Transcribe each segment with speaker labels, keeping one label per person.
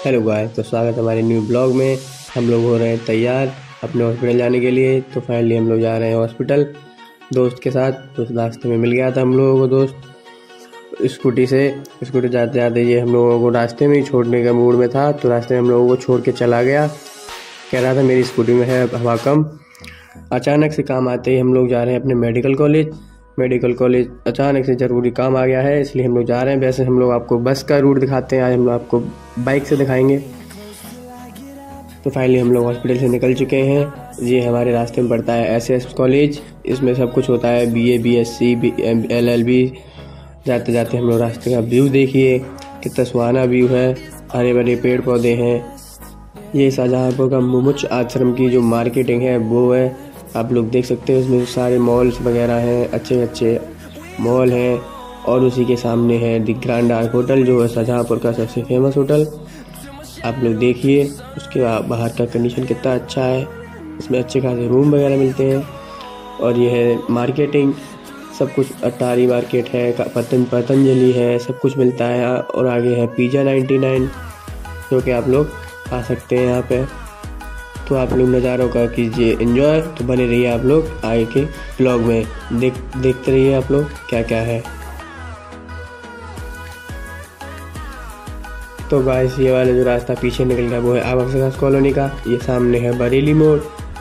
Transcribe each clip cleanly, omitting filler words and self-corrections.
Speaker 1: Hello guys, तो स्वागत है हमारे न्यू ब्लॉग में। हम लोग हो रहे हैं तैयार अपने हॉस्पिटल जाने के लिए। तो फाइनली हम लोग जा रहे हैं हॉस्पिटल दोस्त के साथ। तो रास्ते में मिल गया था हम लोगों को दोस्त स्कूटी जाते जाते ये हम लोगों को रास्ते में ही छोड़ने का मूड में था। तो रास्ते में हम लोगों को छोड़ के चला गया। कह रहा था मेरी स्कूटी में है हवा कम। अचानक से काम आते ही हम लोग जा रहे हैं अपने मेडिकल कॉलेज अचानक से ज़रूरी काम आ गया है, इसलिए हम लोग जा रहे हैं। वैसे हम लोग आपको बस का रूट दिखाते हैं, आज हम लोग आपको बाइक से दिखाएंगे। तो फाइनली हम लोग हॉस्पिटल से निकल चुके हैं। ये हमारे रास्ते में पड़ता है एसएस कॉलेज। इसमें सब कुछ होता है, बीए, बीएससी, एलएलबी। जाते जाते हम लोग रास्ते का व्यू देखिए, कितना सुहाना व्यू है। हरे भरे पेड़ पौधे हैं। ये शाहजहाँपुर का मुमुच आश्रम की जो मार्केटिंग है वो है, आप लोग देख सकते हैं। इसमें सारे मॉल्स वगैरह हैं, अच्छे अच्छे मॉल हैं। और उसी के सामने है द ग्रैंड आर्क होटल, जो है शाहजहाँपुर का सबसे फेमस होटल। आप लोग देखिए उसके बाहर का कंडीशन कितना अच्छा है। इसमें अच्छे खासे रूम वगैरह मिलते हैं। और ये है मार्केटिंग, सब कुछ। अटारी मार्केट है, पतंजलि है, सब कुछ मिलता है। और आगे है पिज़्ज़ा 99, जो कि आप लोग आ सकते हैं यहाँ पे। तो आप लोग नज़ारों का कीजिए एंजॉय। तो बने रहिए आप लोग आगे के ब्लॉग में, देखते रहिए आप लोग क्या क्या है। तो गाइस, ये वाला जो रास्ता पीछे निकल गया वो है आवास कॉलोनी का। ये सामने है बरेली मोड़।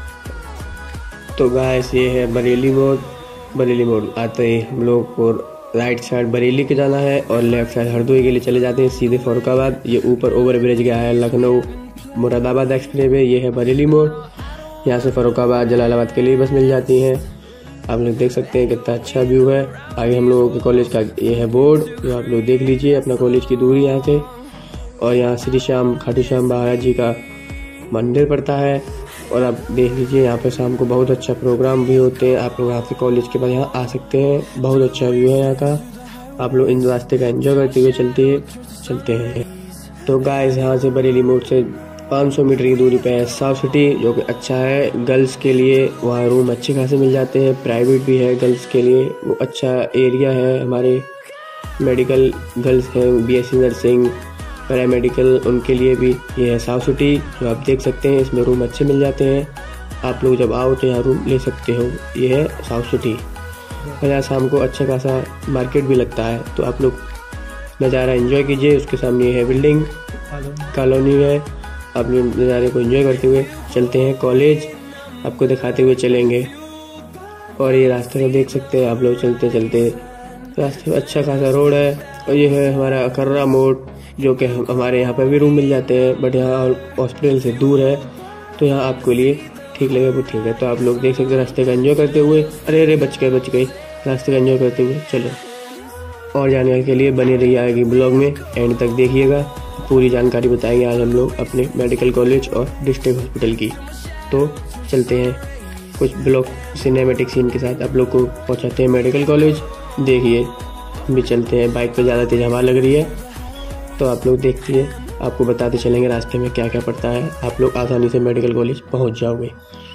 Speaker 1: तो गाइस, ये है बरेली मोड़ आते ही हम लोग को राइट साइड बरेली के जाना है और लेफ्ट साइड हरदोई के लिए चले जाते हैं सीधे फरुखाबाद। ये ऊपर ओवर ब्रिज गया है लखनऊ मुरादाबाद एक्सप्रेस वे। ये है बरेली मोड़। यहाँ से फरुखाबाद जलालाबाद के लिए बस मिल जाती हैं। आप लोग देख सकते हैं कितना अच्छा व्यू है। आगे हम लोगों के कॉलेज का ये है बोर्ड, जो आप लोग देख लीजिए अपना कॉलेज की दूरी यहाँ से। और यहाँ श्री श्याम खाटू श्याम महाराज जी का मंदिर पड़ता है। और आप देख लीजिए यहाँ पे शाम को बहुत अच्छा प्रोग्राम भी होते हैं। आप लोग यहाँ से कॉलेज के बाद यहाँ आ सकते हैं। बहुत अच्छा व्यू है यहाँ का। आप लोग इन रास्ते का एंजॉय करते हुए चलते हैं। तो गाइस, यहाँ से बरेली मोड़ से 500 मीटर की दूरी पे है साउथ सिटी, जो कि अच्छा है गर्ल्स के लिए। वहाँ रूम अच्छे खासे मिल जाते हैं, प्राइवेट भी है गर्ल्स के लिए। वो अच्छा एरिया है। हमारे मेडिकल गर्ल्स हैं, बीएससी नर्सिंग, पैरामेडिकल, उनके लिए भी ये है साउथ सिटी, जो आप देख सकते हैं। इसमें रूम अच्छे मिल जाते हैं। आप लोग जब आओ तो यहाँ रूम ले सकते हो। ये है साउथ सिटी। और यहाँ शाम को अच्छा खासा मार्केट भी लगता है। तो आप लोग नज़ारा एंजॉय कीजिए। उसके सामने है बिल्डिंग कॉलोनी है। आप लोग नज़ारे को एंजॉय करते हुए चलते हैं कॉलेज, आपको दिखाते हुए चलेंगे। और ये रास्ते को देख सकते हैं आप लोग चलते चलते। रास्ते में अच्छा खासा रोड है। और ये है हमारा कर्रा मोड़, जो कि हमारे यहाँ पर भी रूम मिल जाते हैं, बट यहाँ हॉस्पिटल से दूर है। तो यहाँ आपके लिए ठीक लगे वो ठीक है। तो आप लोग देख सकते हैं रास्ते का एंजॉय करते हुए। अरे बच गए। रास्ते का एंजॉय करते हुए चलो। और जानकारी के लिए बने रहिए आगे ब्लॉग में, एंड तक देखिएगा। पूरी जानकारी बताएंगे आज हम लोग अपने मेडिकल कॉलेज और डिस्ट्रिक्ट हॉस्पिटल की। तो चलते हैं कुछ ब्लॉग सिनेमैटिक सीन के साथ, आप लोग को पहुंचाते हैं मेडिकल कॉलेज। देखिए हम भी चलते हैं, बाइक पे ज़्यादा तेज हवा लग रही है। तो आप लोग देखिए, आपको बताते चलेंगे रास्ते में क्या क्या पड़ता है। आप लोग आसानी से मेडिकल कॉलेज पहुँच जाओगे।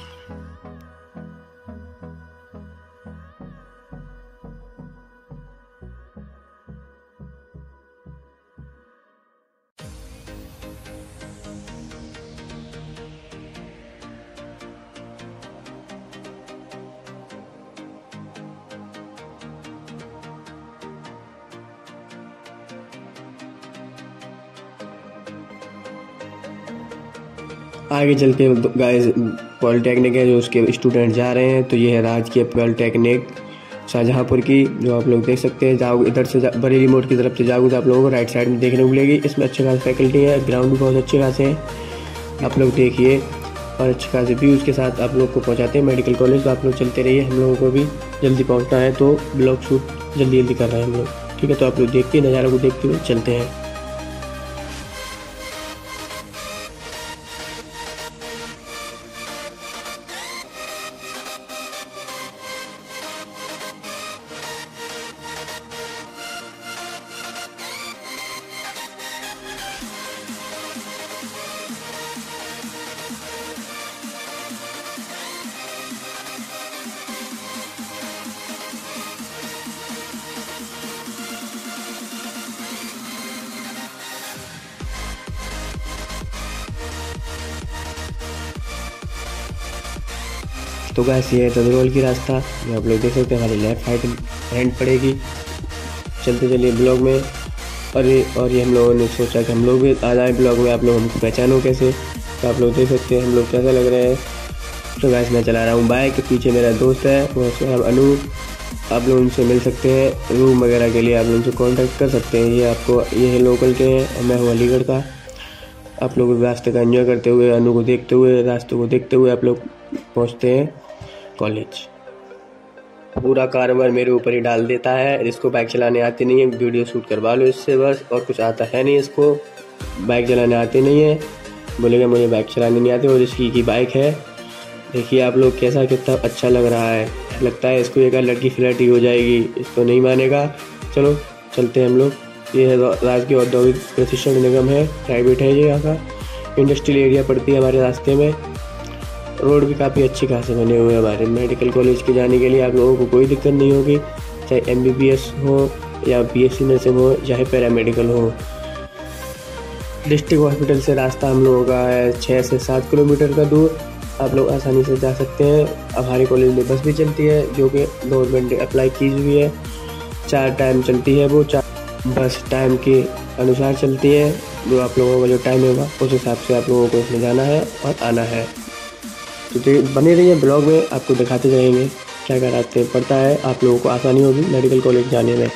Speaker 1: आगे चल के गाइस पॉलिटेक्निक है, जो उसके स्टूडेंट जा रहे हैं। तो ये है राजकीय पॉलिटेक्निक शाहजहाँपुर की, जो आप लोग देख सकते हैं। जाओगे इधर से बरेली मोड़ की तरफ से जाओगे तो आप लोगों को राइट साइड में देखने को मिलेगी। इसमें अच्छे खासे फैकल्टी है, ग्राउंड भी बहुत अच्छे खासे हैं। आप लोग देखिए, और अच्छे खासे व्यूज़ के साथ आप लोग को पहुँचाते हैं मेडिकल कॉलेज। तो आप लोग चलते रहिए, हम लोगों को भी जल्दी पहुँचना है। तो ब्लॉग शूट जल्दी कर रहे हैं हम लोग, ठीक है। तो आप लोग देखते नज़ारा को देखते हुए चलते हैं। तो गाइस ये है ददरोल की रास्ता, ये आप लोग देख सकते हैं। हमारी लेफ्ट हैंड पड़ेगी। चलते चलिए ब्लॉग में। और ये हम लोगों ने सोचा कि हम लोग भी आ जाए ब्लॉग में, आप लोग हमको पहचानो कैसे, तो आप लोग देख सकते हैं हम लोग कैसे लग रहे हैं। तो गाइस मैं चला रहा हूँ बाइक, पीछे मेरा दोस्त है वो है अनूप। आप लोग उनसे मिल सकते हैं, रूम वगैरह के लिए आप लोग उनसे कांटेक्ट कर सकते हैं। ये है लोकल के हैं और मैं हूँ अलीगढ़ का। आप लोग रास्ते का एंजॉय करते हुए, अनु को देखते हुए, रास्ते को देखते हुए आप लोग पहुँचते हैं कॉलेज। पूरा कारोबार मेरे ऊपर ही डाल देता है, जिसको बाइक चलाने आती नहीं है वीडियो शूट करवा लो इससे बस, और कुछ आता है नहीं इसको, बाइक चलाने आती नहीं है, बोलेगा मुझे बाइक चलाने नहीं आती। और इसकी की बाइक है, देखिए आप लोग कैसा कितना अच्छा लग रहा है। लगता है इसको एक लड़की फ्लैट ही हो जाएगी, इसको नहीं मानेगा। चलो चलते हैं हम लोग। ये है राजकीय औद्योगिक प्रशिक्षण निगम है, प्राइवेट है ये, यहाँ का इंडस्ट्रियल एरिया पड़ती है हमारे रास्ते में। रोड भी काफ़ी अच्छी खासे बने हुए हैं हमारे मेडिकल कॉलेज के जाने के लिए। आप लोगों को कोई दिक्कत नहीं होगी, चाहे MBBS हो या BSc नर्सिंग हो, चाहे पैरामेडिकल हो। डिस्ट्रिक्ट हॉस्पिटल से रास्ता हम लोगों का है 6 से 7 किलोमीटर का दूर, आप लोग आसानी से जा सकते हैं। अब हमारे कॉलेज में बस भी चलती है, जो कि गवर्नमेंट ने अप्लाई की हुई है। 4 टाइम चलती है, वो 4 बस टाइम के अनुसार चलती है। जो आप लोगों का जो टाइम होगा उस हिसाब से आप लोगों को इसमें जाना है और आना है। तो बने रहिए ब्लॉग में, आपको दिखाते रहेंगे क्या क्या रास्ते पड़ता है, आप लोगों को आसानी होगी मेडिकल कॉलेज जाने में।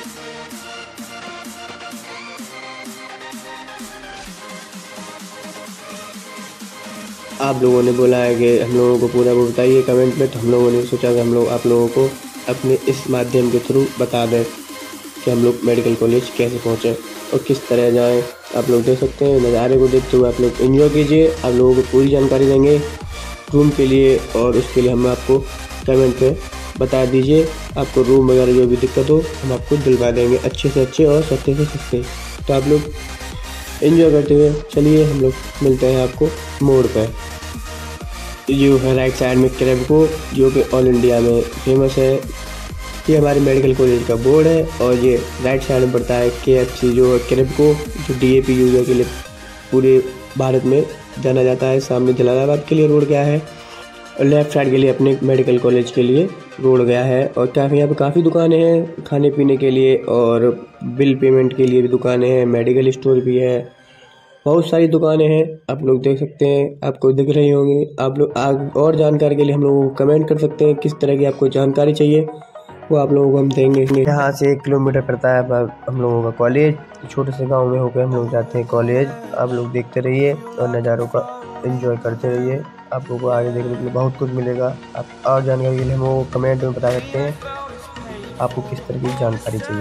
Speaker 1: आप लोगों ने बोला है कि हम लोगों को पूरा वो बताइए कमेंट में, तो हम लोगों ने सोचा कि हम लोग आप लोगों को अपने इस माध्यम के थ्रू बता दें कि हम लोग मेडिकल कॉलेज कैसे पहुँचें और किस तरह जाएं। आप लोग देख सकते हैं, नज़ारे को देखते हुए आप लोग एंजॉय कीजिए। आप लोगों को पूरी जानकारी देंगे रूम के लिए, और उसके लिए हम आपको कमेंट पे बता दीजिए। आपको रूम वगैरह जो भी दिक्कत हो हम आपको दिलवा देंगे, अच्छे से अच्छे और सस्ते से सस्ते। तो आप लोग एंजॉय करते हुए चलिए, हम लोग मिलते हैं आपको मोड़ पर। जो है राइट साइड में क्रेबको, जो कि ऑल इंडिया में फेमस है। ये हमारे मेडिकल कॉलेज का बोर्ड है, और ये राइट साइड में पड़ता है KFC, जो है क्रेबको, जो DAP यूजर के लिए पूरे भारत में जाना जाता है। सामने जलालाबाद के लिए रोड गया है, और लेफ्ट साइड के लिए अपने मेडिकल कॉलेज के लिए रोड गया है। और यहाँ पे काफ़ी दुकानें हैं खाने पीने के लिए, और बिल पेमेंट के लिए भी दुकानें हैं, मेडिकल स्टोर भी है, बहुत सारी दुकानें हैं। आप लोग देख सकते हैं, आपको दिख रही होंगी। आप लोग और जानकारी के लिए हम लोगों को कमेंट कर सकते हैं, किस तरह की आपको जानकारी चाहिए वो आप लोगों को हम देंगे। यहाँ से 1 किलोमीटर पड़ता है हम लोगों का कॉलेज। छोटे से गांव में होकर हम लोग जाते हैं कॉलेज। आप लोग देखते रहिए और नज़ारों का एंजॉय करते रहिए। आप लोगों को आगे देखने के लिए बहुत कुछ मिलेगा। आप और जानकारी के लिए हम लोगों को कमेंट में बता सकते हैं आपको किस तरह की जानकारी चाहिए।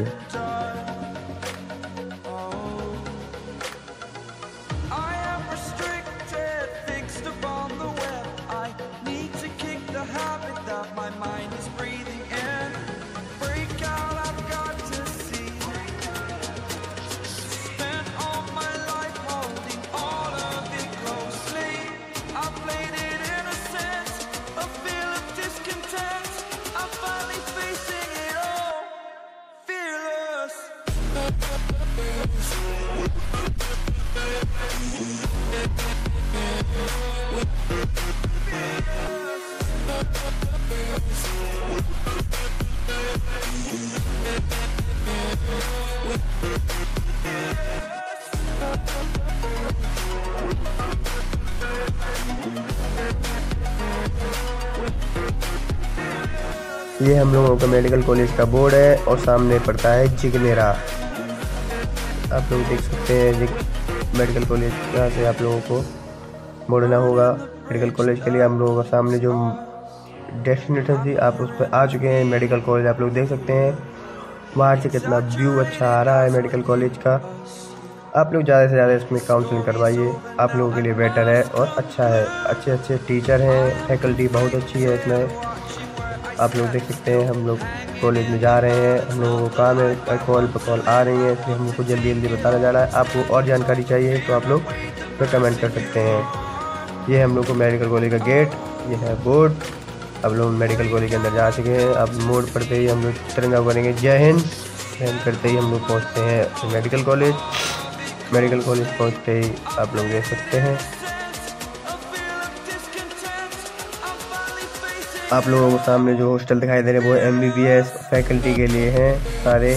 Speaker 1: ये हम लोगों का मेडिकल कॉलेज का बोर्ड है, और सामने पड़ता है जिगनेरा। आप लोग देख सकते हैं मेडिकल कॉलेज, यहाँ से आप लोगों को मुड़ना होगा मेडिकल कॉलेज के लिए। हम लोगों का सामने जो डेस्टिनेशन थी आप उस पर आ चुके हैं। मेडिकल कॉलेज आप लोग देख सकते हैं, वहाँ से कितना व्यू अच्छा आ रहा है मेडिकल कॉलेज का। आप लोग ज़्यादा से ज़्यादा इसमें काउंसलिंग करवाइए, आप लोगों के लिए बेटर है और अच्छा है। अच्छे अच्छे टीचर हैं, फैकल्टी बहुत अच्छी है इसमें। आप लोग देख सकते हैं, हम लोग कॉलेज में जा रहे हैं, हम लोगों को काम है, कॉल पर कॉल आ रही है, इसलिए हम लोग को जल्दी जल्दी बताना जा रहा है। आपको और जानकारी चाहिए तो आप लोग पे कमेंट कर सकते हैं। ये हम लोग को मेडिकल कॉलेज का गेट, ये है बोर्ड। अब लोग मेडिकल कॉलेज के अंदर जा चुके हैं। अब मोड़ पड़ते ही हम लोग तिरंगा करेंगे जय हिंद। जय करते ही हम लोग पहुँचते हैं मेडिकल कॉलेज। मेडिकल कॉलेज पहुँचते ही आप लोग देख सकते हैं आप लोगों को सामने जो हॉस्टल दिखाई दे रहे हैं वो MBBS फैकल्टी के लिए हैं सारे,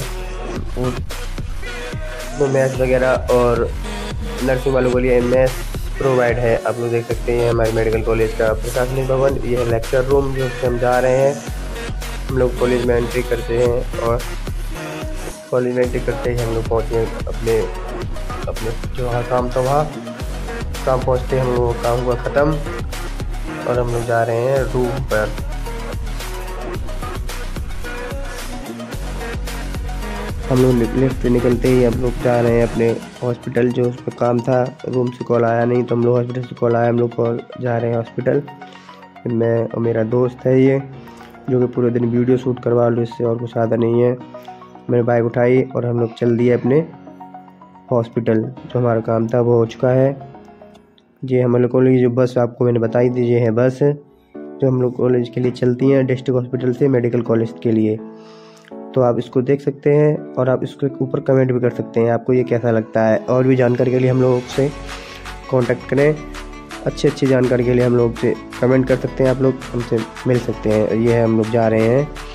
Speaker 1: वो मैथ्स वगैरह और नर्सिंग वालों के लिए MS प्रोवाइड है। आप लोग देख सकते हैं हमारे मेडिकल कॉलेज का प्रशासनिक भवन, यह है लेक्चर रूम जो हम जा रहे हैं। हम लोग कॉलेज में एंट्री करते हैं और कॉलेज में एंट्री करते ही हम लोग पहुँचे अपने जो वहाँ काम था वहाँ काम पहुँचते हम लोगों का काम हुआ ख़त्म और हम लोग जा रहे हैं रूम पर। हम लोग लिफ्ट से निकलते ही हम लोग जा रहे हैं अपने हॉस्पिटल, जो उस पर काम था। रूम से कॉल आया नहीं तो हम लोग हॉस्पिटल से कॉल आया, हम लोग कॉल जा रहे हैं हॉस्पिटल। मैं और मेरा दोस्त है ये, जो कि पूरे दिन वीडियो शूट करवा लो, इससे और कुछ ज़्यादा नहीं है। मैंने बाइक उठाई और हम लोग चल दिए अपने हॉस्पिटल। जो हमारा काम था वो हो चुका है। ये हम लोग कॉलेज जो बस आपको मैंने बताई थी, ये है बस जो हम लोग कॉलेज के लिए चलती हैं, डिस्ट्रिक्ट हॉस्पिटल से मेडिकल कॉलेज के लिए। तो आप इसको देख सकते हैं और आप इसके ऊपर कमेंट भी कर सकते हैं आपको ये कैसा लगता है। और भी जानकारी के लिए हम लोग से कांटेक्ट करें। अच्छी जानकारी के लिए हम लोग से कमेंट कर सकते हैं, आप लोग हमसे मिल सकते हैं। ये हम लोग जा रहे हैं